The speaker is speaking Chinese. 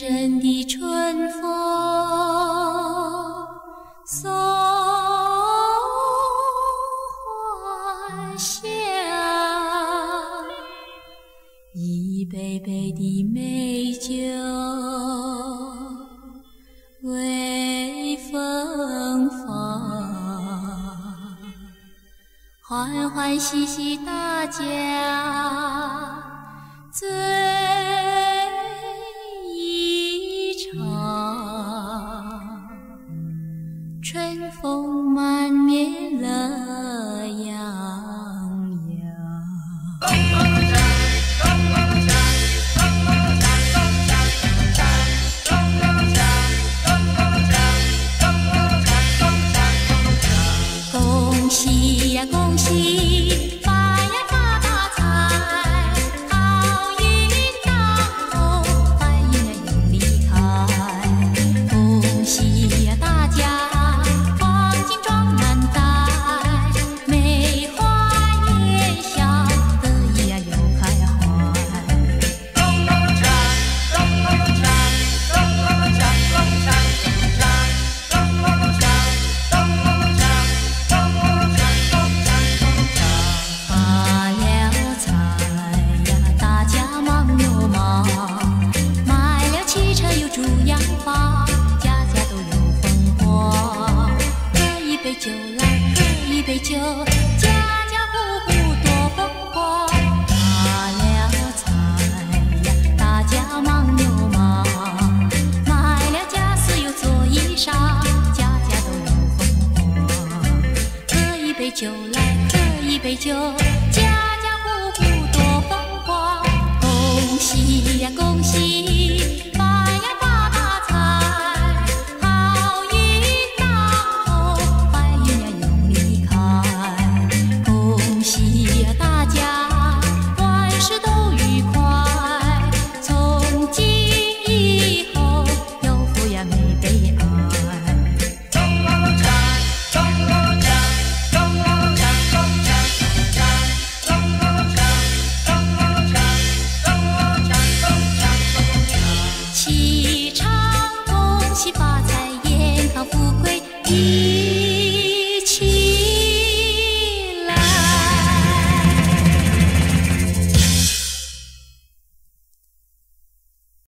阵的春风送花香，一杯杯的美酒微芬芳，欢欢喜喜大家醉一场，春风满面乐洋洋。恭喜呀恭喜，发呀发大财，好运当头，坏运呀永离开。恭喜呀大家，黄金装满袋，梅花也笑，得意呀又开怀。咚咚锵，咚咚锵，咚咚锵，咚锵锵，咚咚锵，咚咚锵。发了财呀，大家忙又忙，买了汽车又住洋房，家家都有风光。喝一杯酒来，喝一杯酒，家家户户多风光。发了财呀，大家忙又忙，买了家私又做衣裳，家家都有风光。喝一杯酒来，喝一杯酒。